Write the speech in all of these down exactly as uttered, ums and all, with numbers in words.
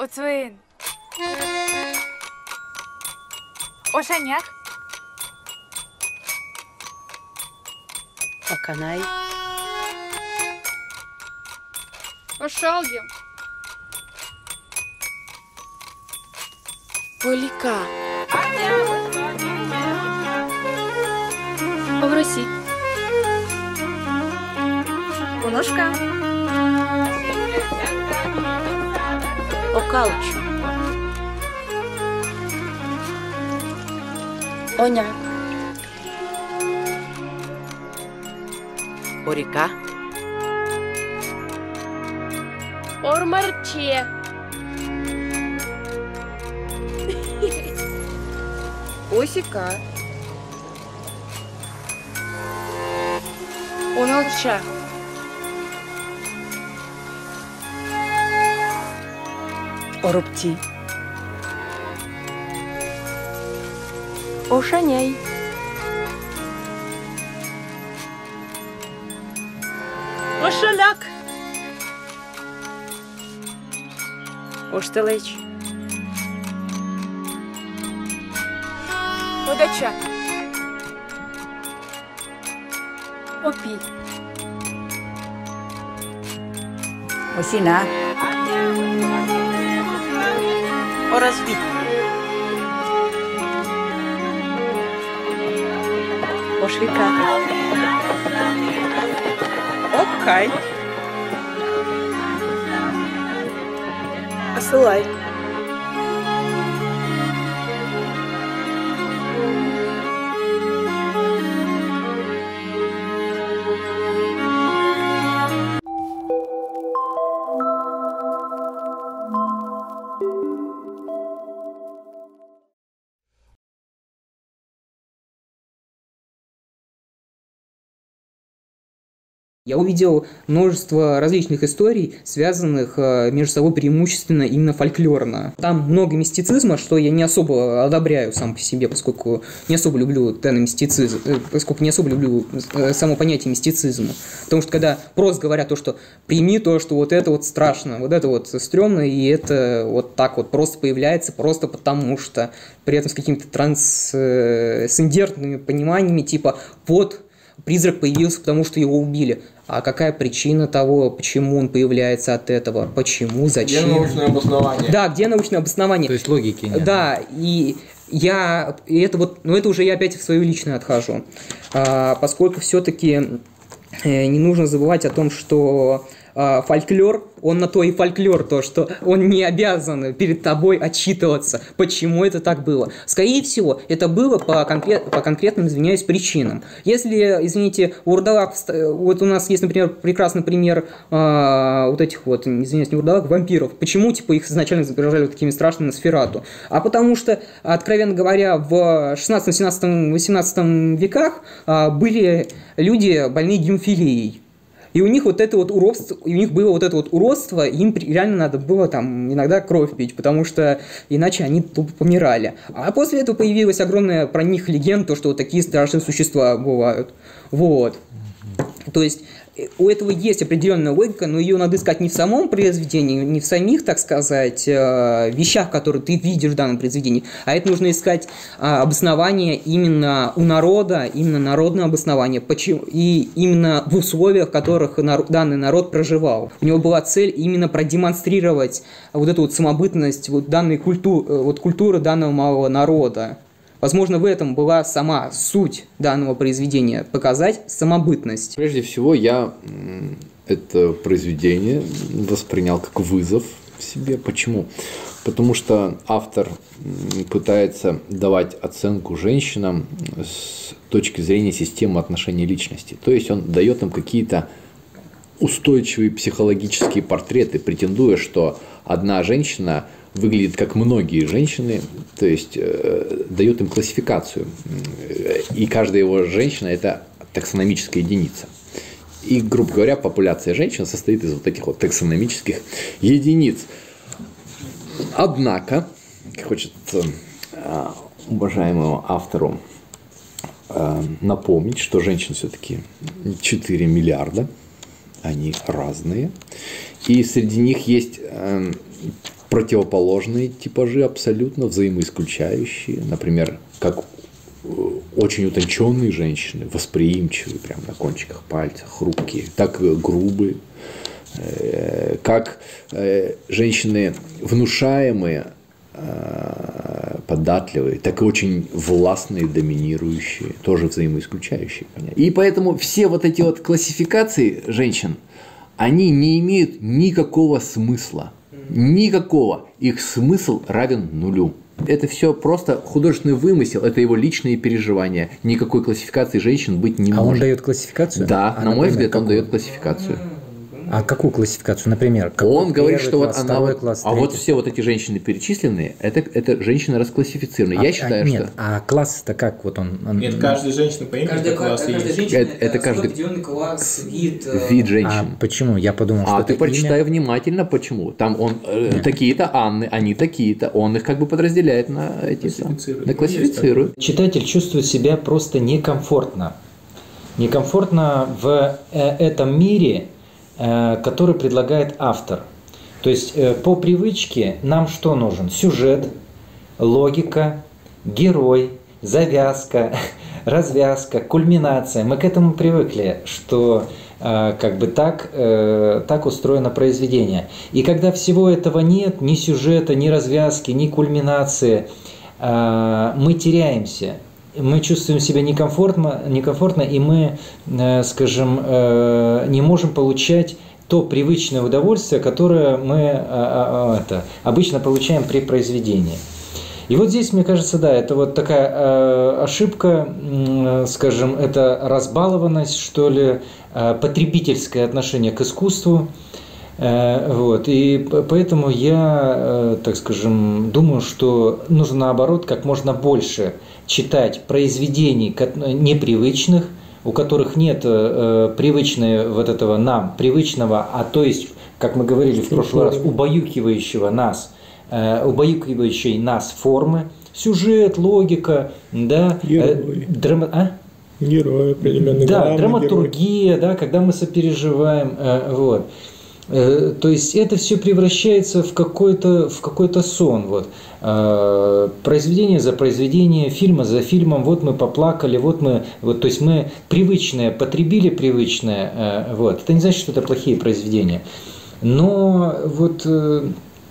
Оцвин. Ошаняк. Оканай. Ошалгим. Полика. Повроси. Унушка. Окалчу. Оня. Орика. Ормарче. Осика. Оналча. Оробти. Ошаняй. Ошаляк. Оштелеч. Подача. Опи. Осина. Оразви. Ошвика. Окай. Осылай. Я увидел множество различных историй, связанных э, между собой преимущественно именно фольклорно. Там много мистицизма, что я не особо одобряю сам по себе, поскольку не особо люблю данный мистицизм, э, поскольку не особо люблю э, само понятие мистицизма. Потому что когда просто говорят то, что прими то, что вот это вот страшно, вот это вот стрёмно, и это вот так вот просто появляется, просто потому что, при этом с какими-то трансцендентными пониманиями, типа вот призрак появился, потому что его убили. А какая причина того, почему он появляется от этого? Почему? Зачем? Где научное обоснование? Да, где научное обоснование? То есть логики нет. Да, и я, и это вот, ну это уже я опять в свою личную отхожу, а, поскольку все-таки э, не нужно забывать о том, что а, фольклор, он на то и фольклор, то, что он не обязан перед тобой отчитываться, почему это так было. Скорее всего, это было по, конкрет, по конкретным, извиняюсь, причинам. Если, извините, вурдалак, вот у нас есть, например, прекрасный пример а, вот этих вот, извиняюсь, не вурдалак, вампиров. Почему, типа, их изначально изображали вот такими страшными Носферату? А потому что, откровенно говоря, в шестнадцатом, семнадцатом, восемнадцатом веках а, были люди больные гемофилией. И у них вот это вот уродство, и у них было вот это вот уродство, и им реально надо было там иногда кровь пить, потому что иначе они тупо помирали. А после этого появилась огромная про них легенда, то, что вот такие страшные существа бывают. Вот. То есть у этого есть определенная логика, но ее надо искать не в самом произведении, не в самих, так сказать, вещах, которые ты видишь в данном произведении, а это нужно искать обоснование именно у народа, именно народное обоснование, почему, и именно в условиях, в которых данный народ проживал. У него была цель именно продемонстрировать вот эту вот самобытность вот данной культуры, вот культуры данного малого народа. Возможно, в этом была сама суть данного произведения – показать самобытность. Прежде всего, я это произведение воспринял как вызов в себе. Почему? Потому что автор пытается давать оценку женщинам с точки зрения системы отношений личности. То есть он дает им какие-то устойчивые психологические портреты, претендуя, что одна женщина выглядит как многие женщины, то есть э, дает им классификацию. И каждая его женщина – это таксономическая единица. И, грубо говоря, популяция женщин состоит из вот этих вот таксономических единиц. Однако, хочет э, уважаемому автору э, напомнить, что женщин все-таки четыре миллиарда, они разные. И среди них есть э, противоположные типажи абсолютно взаимоисключающие. Например, как очень утонченные женщины, восприимчивые, прям на кончиках пальцев, хрупкие, так грубые, как женщины внушаемые, податливые, так и очень властные, доминирующие, тоже взаимоисключающие. И поэтому все вот эти вот классификации женщин, они не имеют никакого смысла. Никакого. Их смысл равен нулю. Это все просто художественный вымысел, это его личные переживания. Никакой классификации женщин быть не а может. А он дает классификацию? Да, а, на мой взгляд, какую? он дает классификацию. А какую классификацию? Например, он говорит, что класс, вот она вот, класс, а вот все вот эти женщины перечисленные, это, это женщины расклассифицированы. А, Я считаю, а, нет, что... а класс-то как вот он? он... Нет, каждая женщина по имени Каждая, класс каждая есть. женщина Это- это, это каждый- определенный класс, вид. э, Вид женщин. А почему? Я подумал, что А это ты прочитай имя. внимательно, почему. Там он э, такие-то Анны, они такие-то. Он их как бы подразделяет на эти сам- Классифицирует. на классифицирует. Читатель чувствует себя просто некомфортно. Некомфортно в э, этом мире, э, который предлагает автор. То есть э, по привычке нам что нужен? Сюжет, логика, герой, завязка, развязка, кульминация. Мы к этому привыкли, что э, как бы так, э, так устроено произведение. И когда всего этого нет, ни сюжета, ни развязки, ни кульминации, э, мы теряемся. Мы чувствуем себя некомфортно, некомфортно и мы, э, скажем, э, не можем получать то привычное удовольствие, которое мы э, э, это, обычно получаем при произведении. И вот здесь, мне кажется, да, это вот такая э, ошибка, э, скажем, это разбалованность, что ли, э, потребительское отношение к искусству. Э, вот, и поэтому я, э, так скажем, думаю, что нужно наоборот как можно больше читать произведений непривычных, у которых нет э, привычного вот этого нам, привычного, а то есть, как мы говорили в прошлый раз, убаюкивающего нас, э, убаюкивающей нас формы, сюжет, логика, да, Герой. э, драма, а? Герой определенный. Да, главный драматургия, да, когда мы сопереживаем, э, вот. Э, то есть это все превращается в какой-то в какой-то сон, вот. Э, произведение за произведением, фильма за фильмом, вот мы поплакали, вот мы, вот, то есть мы привычное потребили привычное, э, вот. Это не значит, что это плохие произведения, но вот э,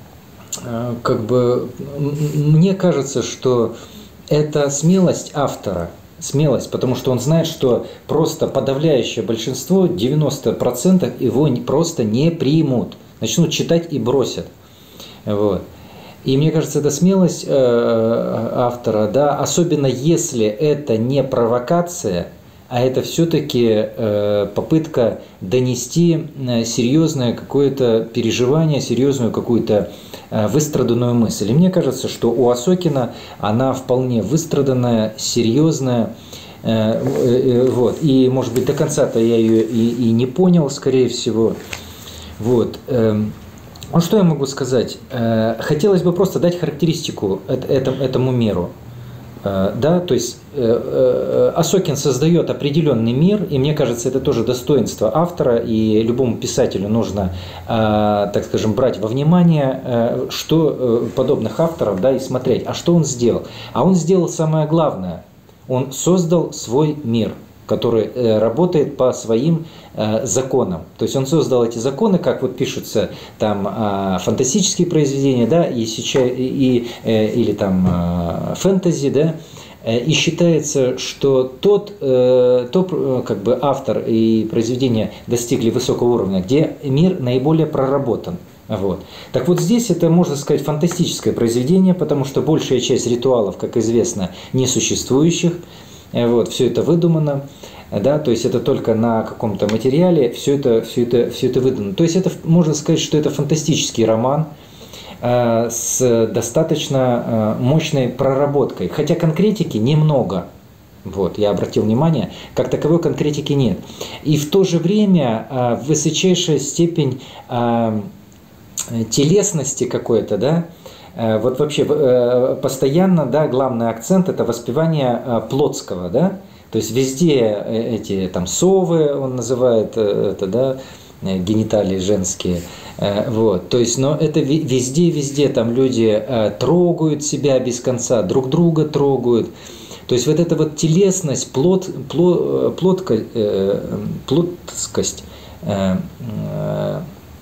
э, как бы м- мне кажется, что это смелость автора. Смелость, потому что он знает, что просто подавляющее большинство, девяносто процентов его не- просто не примут, начнут читать и бросят. Вот. И мне кажется, это смелость э, автора, да, особенно если это не провокация, а это все-таки э, попытка донести э, серьезное какое-то переживание, серьезную какую-то э, выстраданную мысль. И мне кажется, что у Осокина она вполне выстраданная, серьезная. Э, э, вот. И, может быть, до конца-то я ее и, и не понял, скорее всего. Вот. Э, ну, что я могу сказать? Э, хотелось бы просто дать характеристику эт- этому, этому миру. Да, то есть Осокин создает определенный мир, и мне кажется, это тоже достоинство автора, и любому писателю нужно, так скажем, брать во внимание, что подобных авторов, да, и смотреть, а что он сделал. А он сделал самое главное, он создал свой мир, который работает по своим законам. То есть он создал эти законы, как вот пишутся там фантастические произведения, да, и сейчас, и, или там фэнтези, да, и считается, что тот, тот как бы автор и произведения достигли высокого уровня, где мир наиболее проработан. Вот. Так вот здесь это, можно сказать, фантастическое произведение, потому что большая часть ритуалов, как известно, несуществующих. Вот, все это выдумано, да, то есть это только на каком-то материале, все это, все это, все это выдумано. То есть это, можно сказать, что это фантастический роман э, с достаточно э, мощной проработкой, хотя конкретики немного. Вот, я обратил внимание, как таковой конкретики нет. И в то же время э, высочайшая степень э, телесности какой-то, да. Вот вообще постоянно, да, главный акцент – это воспевание Плотского, да, то есть везде эти там совы, он называет это, да, э, гениталии женские. Э, вот, то есть, но это везде-везде там люди э, трогают себя без конца, друг друга трогают. То есть вот эта вот телесность, плот, плот, плотко, э, плотскость, э, э,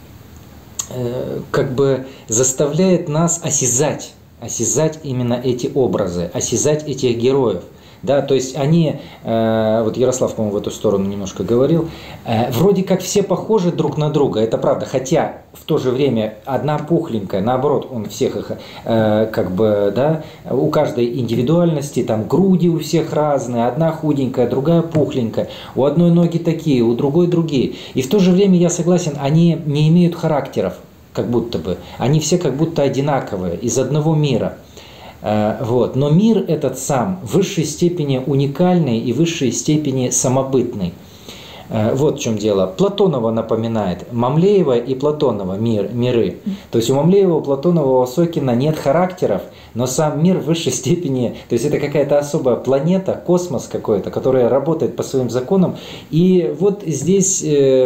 как бы заставляет нас осязать, осязать именно эти образы, осязать этих героев. Да, то есть они, э, вот Ярослав, по-моему, в эту сторону немножко говорил, э, вроде как все похожи друг на друга, это правда, хотя в то же время одна пухленькая, наоборот, он всех их, э, как бы, да, у каждой индивидуальности, там груди у всех разные, одна худенькая, другая пухленькая, у одной ноги такие, у другой другие. И в то же время, я согласен, они не имеют характеров, как будто бы, они все как будто одинаковые, из одного мира. Вот. Но мир этот сам в высшей степени уникальный и в высшей степени самобытный. Вот в чем дело. Платонова напоминает. Мамлеева и Платонова мир, миры. То есть у Мамлеева, у Платонова, у Осокина нет характеров, но сам мир в высшей степени, то есть это какая-то особая планета, космос какой-то, который работает по своим законам. И вот здесь...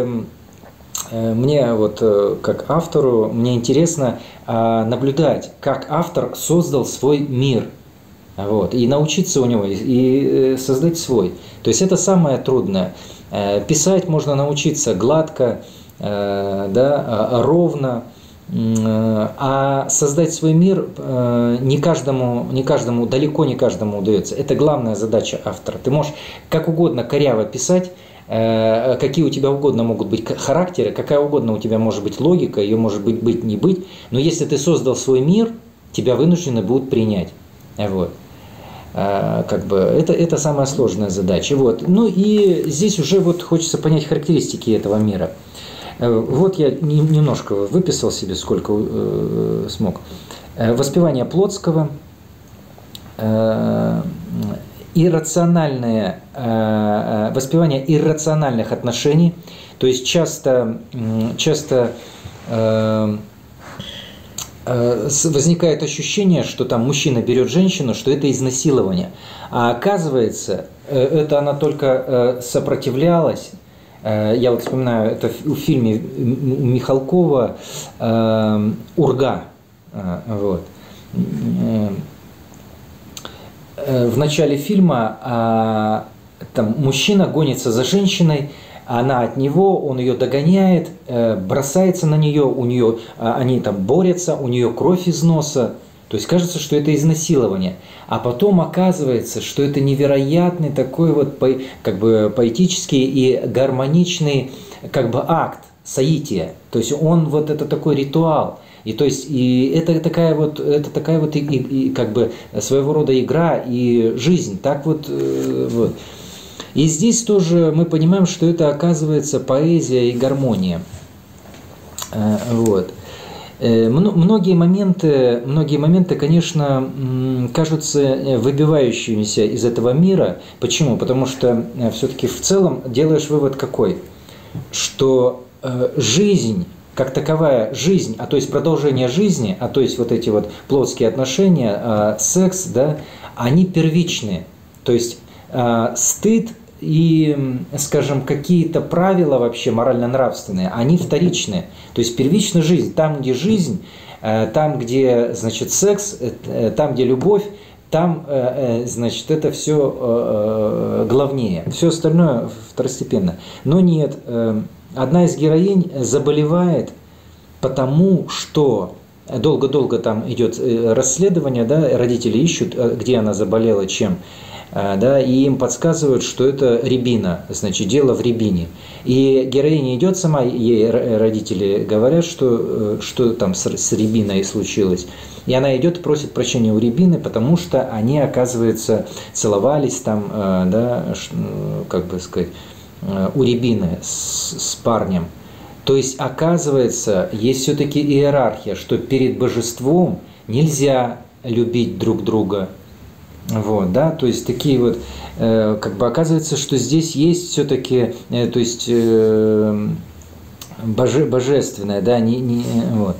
Мне вот как автору, мне интересно наблюдать, как автор создал свой мир, вот, и научиться у него, и создать свой. То есть это самое трудное. Писать можно научиться гладко, да, ровно, а создать свой мир не каждому, не каждому, далеко не каждому удается. Это главная задача автора. Ты можешь как угодно коряво писать, какие у тебя угодно могут быть характеры, какая угодно у тебя может быть логика, ее может быть быть, не быть, но если ты создал свой мир, тебя вынуждены будут принять. Вот. Как бы это, это самая сложная задача. Вот. Ну и здесь уже вот хочется понять характеристики этого мира. Вот я немножко выписал себе, сколько э, смог. Воспевание Плотского, э, иррациональное, э, воспевание иррациональных отношений, то есть часто, часто э, э, возникает ощущение, что там мужчина берет женщину, что это изнасилование, а оказывается, э, это она только э, сопротивлялась. Э, я вот вспоминаю, это в фильме Михалкова э, «Урга», э, вот. В начале фильма а, там, мужчина гонится за женщиной, она от него, он ее догоняет, э, бросается на нее, у нее, а, они там борются, у нее кровь из носа. То есть кажется, что это изнасилование. А потом оказывается, что это невероятный такой вот по, как бы поэтический и гармоничный как бы акт соития. То есть он вот это такой ритуал. И то есть и это такая вот, это такая вот и, и, и как бы своего рода игра и жизнь. Так вот, э, вот. И здесь тоже мы понимаем, что это оказывается поэзия и гармония. Э, вот. Э, многие моменты, многие моменты, конечно, кажутся выбивающимися из этого мира. Почему? Потому что все-таки в целом делаешь вывод какой? Что э, жизнь как таковая жизнь, а то есть продолжение жизни, а то есть вот эти вот плотские отношения, э, секс, да, они первичные. То есть э, стыд и, скажем, какие-то правила вообще морально-нравственные, они вторичные. То есть первичная жизнь, там, где жизнь, э, там, где, значит, секс, э, там, где любовь, там, э, э, значит, это все э, главнее. Все остальное второстепенно. Но нет. Э, Одна из героинь заболевает, потому что долго-долго там идет расследование, да, родители ищут, где она заболела, чем, да, и им подсказывают, что это рябина, значит, дело в рябине. И героиня идет сама, ей родители говорят, что, что там с, с рябиной случилось. И она идет и просит прощения у рябины, потому что они, оказывается, целовались там, да, как бы сказать, у рябины с, с парнем. То есть, оказывается, есть все-таки иерархия, что перед божеством нельзя любить друг друга. Вот, да? То есть, такие вот, э, как бы оказывается, что здесь есть все-таки, э, то есть, э, боже, божественное, да, не, не, вот.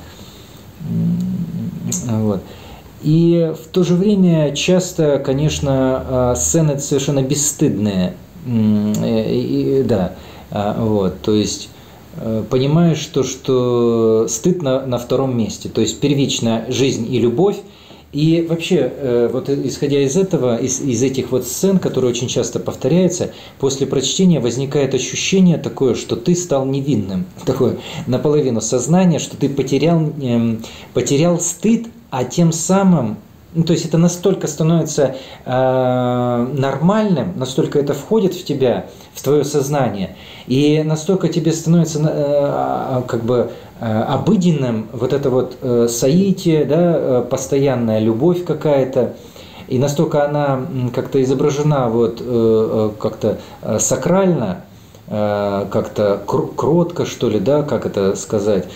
Вот. И в то же время часто, конечно, сцены совершенно бесстыдные. И, и, да, вот, то есть понимаешь, что, что стыд на, на втором месте, то есть первичная жизнь и любовь. И вообще, вот исходя из этого, из, из этих вот сцен, которые очень часто повторяются, после прочтения возникает ощущение такое, что ты стал невинным, такое наполовину сознание, что ты потерял, э, потерял стыд, а тем самым, ну, то есть это настолько становится э, нормальным, настолько это входит в тебя, в твое сознание, и настолько тебе становится э, как бы э, обыденным вот это вот э, соитие, да, э, постоянная любовь какая-то, и настолько она как-то изображена вот э, как-то э, сакрально, э, как-то кротко, что ли, да, как это сказать,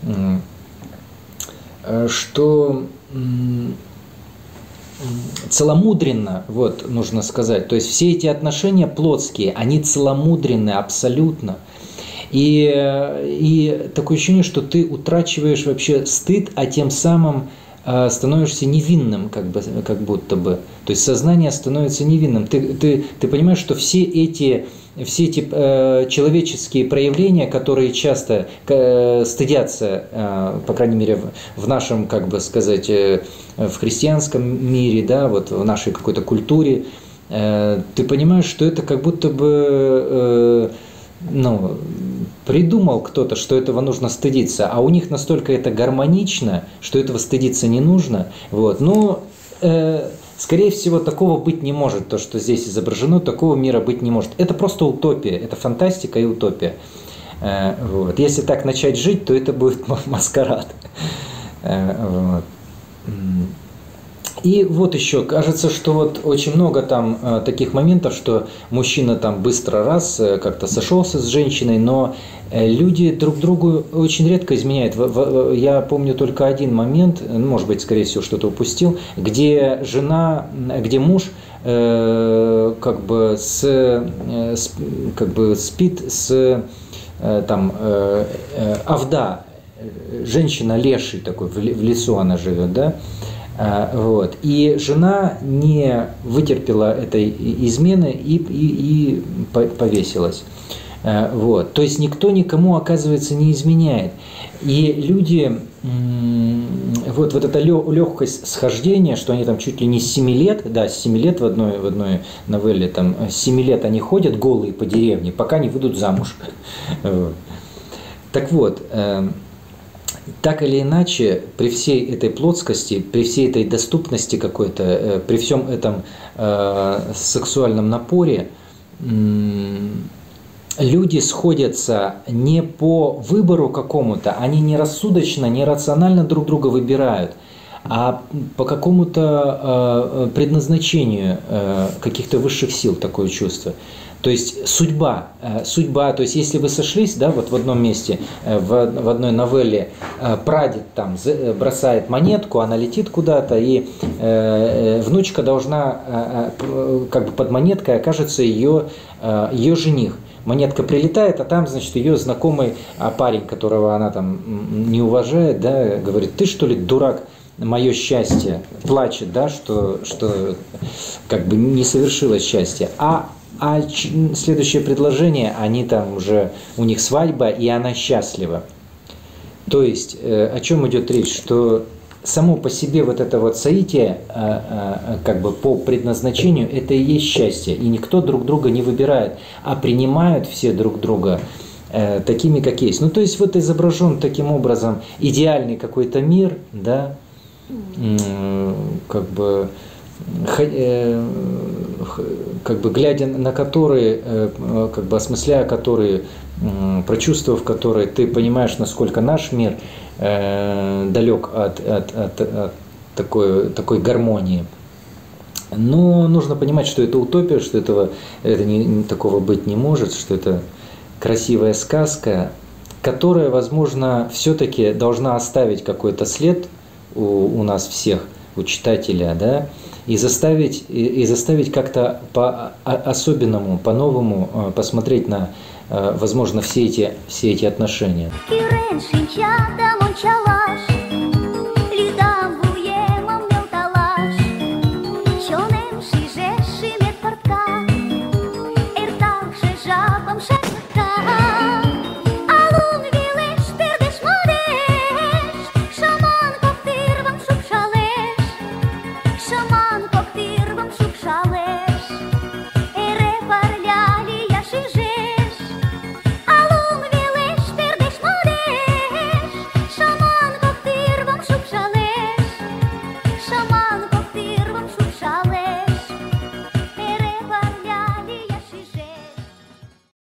э, что э, целомудренно, вот, нужно сказать. То есть все эти отношения плотские, они целомудренны абсолютно. И, и такое ощущение, что ты утрачиваешь вообще стыд, а тем самым э, становишься невинным, как, бы, как будто бы. То есть сознание становится невинным. Ты, ты, ты понимаешь, что все эти, все эти э, человеческие проявления, которые часто э, стыдятся, э, по крайней мере, в, в нашем, как бы сказать, э, в христианском мире, да, вот в нашей какой-то культуре, э, ты понимаешь, что это как будто бы э, ну, придумал кто-то, что этого нужно стыдиться, а у них настолько это гармонично, что этого стыдиться не нужно. Вот. Но, э, скорее всего, такого быть не может, то, что здесь изображено, такого мира быть не может. Это просто утопия, это фантастика и утопия. Э, вот. Если так начать жить, то это будет маскарад. Э, вот. И вот еще, кажется, что вот очень много там э, таких моментов, что мужчина там быстро раз э, как-то сошелся с женщиной, но э, люди друг другу очень редко изменяют. В, в, я помню только один момент, ну, может быть, скорее всего, что-то упустил, где жена, где муж э, как бы с, э, с как бы спит с э, там э, э, Авда, женщина леший такой, в лесу она живет, да. Вот. И жена не вытерпела этой измены и, и, и повесилась. Вот. То есть никто никому, оказывается, не изменяет. И люди, вот, вот эта легкость схождения, что они там чуть ли не с семи лет, да, с семи лет в одной, в одной новелле, там, с семи лет они ходят голые по деревне, пока не выйдут замуж. Вот. Так вот, так или иначе, при всей этой плотскости, при всей этой доступности какой-то, при всем этом э, сексуальном напоре, э, люди сходятся не по выбору какому-то, они не рассудочно, не рационально друг друга выбирают, а по какому-то э, предназначению э, каких-то высших сил, такое чувство. То есть судьба, судьба, то есть если вы сошлись, да, вот в одном месте, в, в одной новелле, прадед там бросает монетку, она летит куда-то, и э, внучка должна, э, как бы под монеткой окажется ее, э, ее жених. Монетка прилетает, а там, значит, ее знакомый парень, которого она там не уважает, да, говорит: ты что ли, дурак, мое счастье, плачет, да, что, что как бы не совершилось счастье. А А следующее предложение, они там уже, у них свадьба, и она счастлива. То есть, о чем идет речь? Что само по себе вот это вот соитие, как бы по предназначению, это и есть счастье. И никто друг друга не выбирает, а принимают все друг друга такими, как есть. Ну, то есть, вот изображен таким образом идеальный какой-то мир, да, как бы... как бы глядя на которые, как бы осмысляя которые, прочувствовав которые, ты понимаешь, насколько наш мир далек от, от, от, от такой, такой гармонии. Но нужно понимать, что это утопия, что этого, это не, такого быть не может, что это красивая сказка, которая, возможно, все-таки должна оставить какой-то след у, у нас всех, у читателя, да, и заставить, и, и заставить как-то по-особенному, по-новому посмотреть на, возможно, все эти, все эти отношения.